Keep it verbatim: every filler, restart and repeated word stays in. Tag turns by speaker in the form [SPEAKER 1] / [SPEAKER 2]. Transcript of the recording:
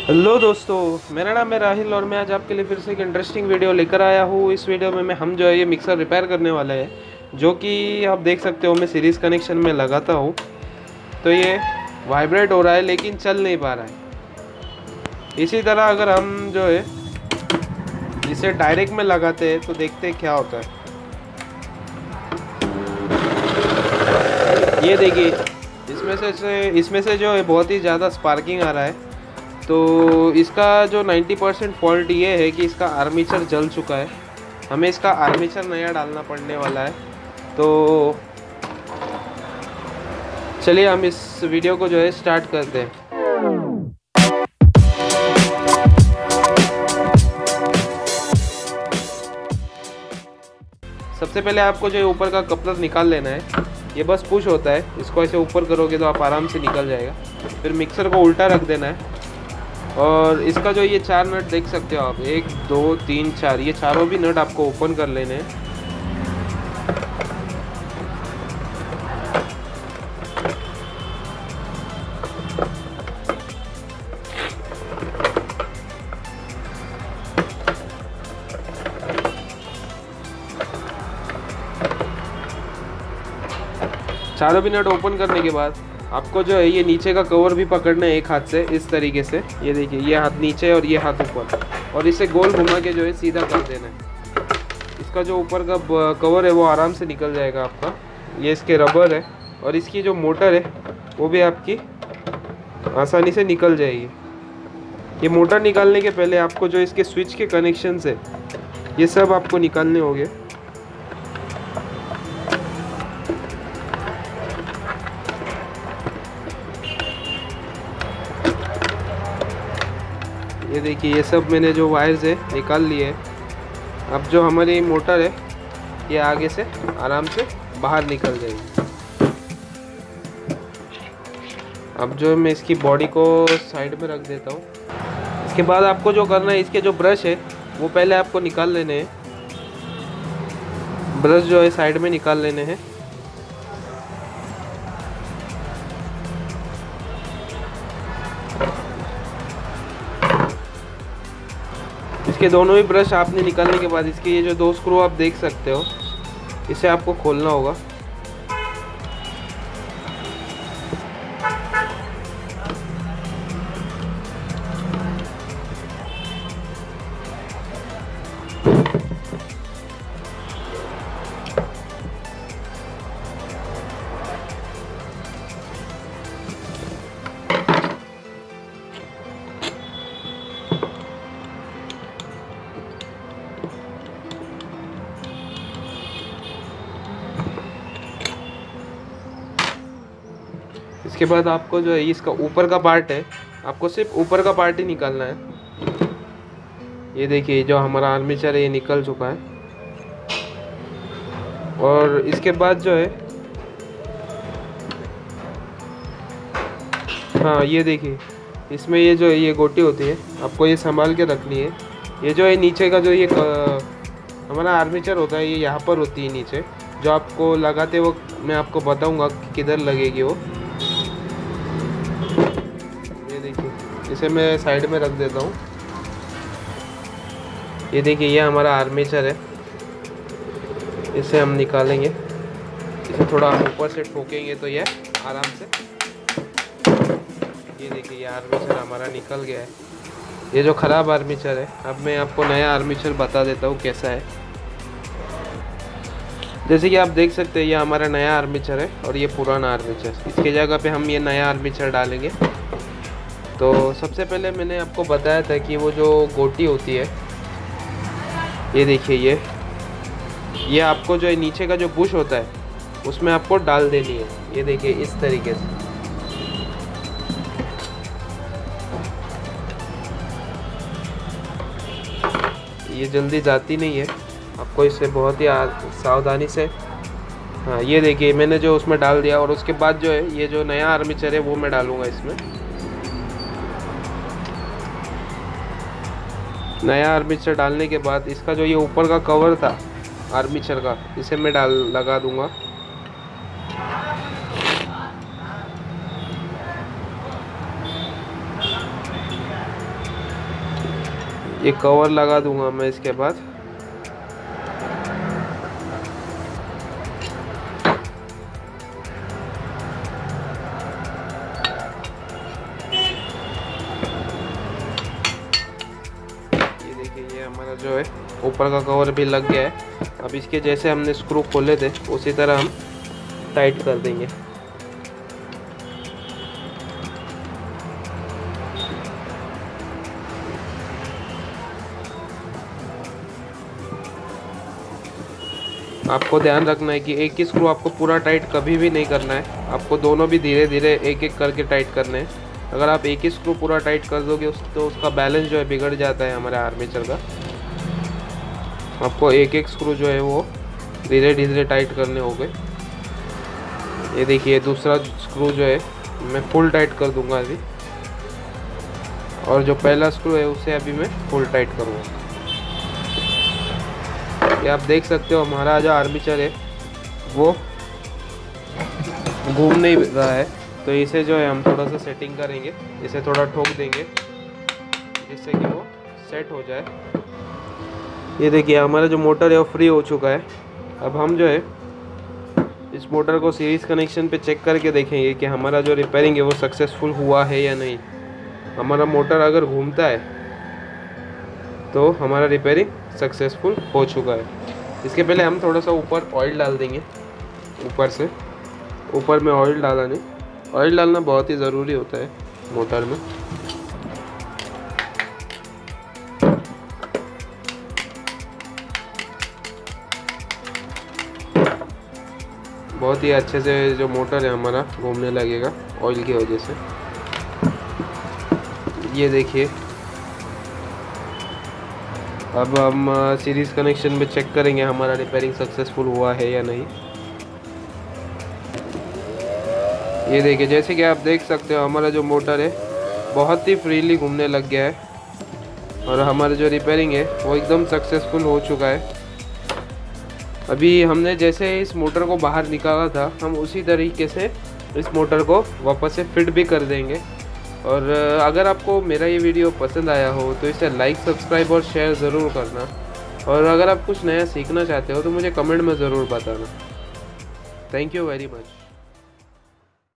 [SPEAKER 1] Hello दोस्तों, मेरा नाम है राहिल और मैं आज आपके लिए फिर से एक इंटरेस्टिंग वीडियो लेकर आया हूँ। इस वीडियो में मैं हम जो है ये मिक्सर रिपेयर करने वाले हैं, जो कि आप देख सकते हो मैं सीरीज़ कनेक्शन में लगाता हूँ तो ये वाइब्रेट हो रहा है लेकिन चल नहीं पा रहा है। इसी तरह अगर हम जो है इसे डायरेक्ट में लगाते हैं तो देखते हैं क्या होता है। ये देखिए, इसमें से इसमें से जो है बहुत ही ज़्यादा स्पार्किंग आ रहा है। तो इसका जो नब्बे परसेंट फॉल्ट ये है कि इसका आर्मेचर जल चुका है। हमें इसका आर्मेचर नया डालना पड़ने वाला है। तो चलिए हम इस वीडियो को जो है स्टार्ट करते हैं। सबसे पहले आपको जो है ऊपर का कपलर निकाल लेना है। ये बस पुश होता है, इसको ऐसे ऊपर करोगे तो आप आराम से निकल जाएगा। फिर मिक्सर को उल्टा रख देना है और इसका जो ये चार नट देख सकते हो आप, एक दो तीन चार, ये चारों भी नट आपको ओपन कर लेने हैं। चारों भी नट ओपन करने के बाद आपको जो है ये नीचे का कवर भी पकड़ना है एक हाथ से, इस तरीके से। ये देखिए, ये हाथ नीचे और ये हाथ ऊपर, और इसे गोल घुमा के जो है सीधा कर देना है। इसका जो ऊपर का कवर है वो आराम से निकल जाएगा आपका। ये इसके रबर है और इसकी जो मोटर है वो भी आपकी आसानी से निकल जाएगी। ये मोटर निकालने के पहले आपको जो इसके स्विच के कनेक्शन है ये सब आपको निकालने होंगे। ये देखिए, ये सब मैंने जो वायर्स है निकाल लिए है। अब जो हमारी मोटर है ये आगे से आराम से बाहर निकल जाएगी। अब जो मैं इसकी बॉडी को साइड में रख देता हूँ। इसके बाद आपको जो करना है, इसके जो ब्रश है वो पहले आपको निकाल लेने हैं। ब्रश जो है साइड में निकाल लेने हैं। इसके दोनों ही ब्रश आपने निकालने के बाद इसके ये जो दो स्क्रू आप देख सकते हो, इसे आपको खोलना होगा। इसके बाद आपको जो है इसका ऊपर का पार्ट है, आपको सिर्फ ऊपर का पार्ट ही निकालना है। ये देखिए, जो हमारा आर्मेचर है ये निकल चुका है। और इसके बाद जो है, हाँ ये देखिए, इसमें ये जो ये गोटी होती है आपको ये संभाल के रखनी है। ये जो है नीचे का जो ये हमारा आर्मेचर होता है ये यहाँ पर होती है नीचे, जो आपको लगाते वक्त मैं आपको बताऊंगा कि किधर लगेगी वो। ये देखिए, इसे मैं साइड में रख देता हूँ। ये देखिए, ये हमारा आर्मेचर है, इसे हम निकालेंगे। इसे थोड़ा हम ऊपर से ठोकेंगे तो ये आराम से, ये देखिए ये आर्मेचर हमारा निकल गया है। ये जो ख़राब आर्मेचर है, अब मैं आपको नया आर्मेचर बता देता हूँ कैसा है। जैसे कि आप देख सकते हैं ये हमारा नया आर्मेचर है और ये पुराना आर्मेचर। इसके जगह पे हम ये नया आर्मेचर डालेंगे। तो सबसे पहले मैंने आपको बताया था कि वो जो गोटी होती है, ये देखिए, ये ये आपको जो है नीचे का जो बुश होता है उसमें आपको डाल देनी है। ये देखिए इस तरीके से। ये जल्दी जाती नहीं है, आपको इसे बहुत ही सावधानी से, हाँ ये देखिए मैंने जो उसमें डाल दिया। और उसके बाद जो है ये जो नया आर्मेचर है वो मैं डालूँगा इसमें। नया आर्मेचर डालने के बाद इसका जो ये ऊपर का कवर था आर्मेचर का, इसे मैं डाल लगा दूंगा। ये कवर लगा दूंगा मैं इसके बाद। ये देखिए ये हमारा जो है ऊपर का कवर भी लग गया है। अब इसके जैसे हमने स्क्रू खोले थे उसी तरह हम टाइट कर देंगे। आपको ध्यान रखना है कि एक ही स्क्रू आपको पूरा टाइट कभी भी नहीं करना है, आपको दोनों भी धीरे धीरे एक एक करके टाइट करने हैं। अगर आप एक ही स्क्रू पूरा टाइट कर दोगे उस तो उसका बैलेंस जो है बिगड़ जाता है हमारे आर्मेचर का। आपको एक एक स्क्रू जो है वो धीरे धीरे टाइट करने होंगे। ये देखिए दूसरा स्क्रू जो है मैं फुल टाइट कर दूंगा अभी, और जो पहला स्क्रू है उसे अभी मैं फुल टाइट करूँगा। ये आप देख सकते हो हमारा जो आर्मेचर है वो घूम नहीं रहा है, तो इसे जो है हम थोड़ा सा सेटिंग करेंगे, इसे थोड़ा ठोक देंगे जिससे कि वो सेट हो जाए। ये देखिए हमारा जो मोटर है वो फ्री हो चुका है। अब हम जो है इस मोटर को सीरीज कनेक्शन पे चेक करके देखेंगे कि हमारा जो रिपेयरिंग है वो सक्सेसफुल हुआ है या नहीं। हमारा मोटर अगर घूमता है तो हमारा रिपेयरिंग सक्सेसफुल हो चुका है। इसके पहले हम थोड़ा सा ऊपर ऑयल डाल देंगे, ऊपर से ऊपर में ऑयल डाला नहीं, ऑयल डालना बहुत ही ज़रूरी होता है मोटर में। बहुत ही अच्छे से जो मोटर है हमारा घूमने लगेगा ऑयल की वजह से। ये देखिए अब हम सीरीज़ कनेक्शन में चेक करेंगे हमारा रिपेयरिंग सक्सेसफुल हुआ है या नहीं। ये देखिए जैसे कि आप देख सकते हो हमारा जो मोटर है बहुत ही फ्रीली घूमने लग गया है, और हमारा जो रिपेयरिंग है वो एकदम सक्सेसफुल हो चुका है। अभी हमने जैसे इस मोटर को बाहर निकाला था हम उसी तरीके से इस मोटर को वापस से फिट भी कर देंगे। और अगर आपको मेरा ये वीडियो पसंद आया हो तो इसे लाइक, सब्सक्राइब और शेयर ज़रूर करना, और अगर आप कुछ नया सीखना चाहते हो तो मुझे कमेंट में ज़रूर बताना। Thank you very much.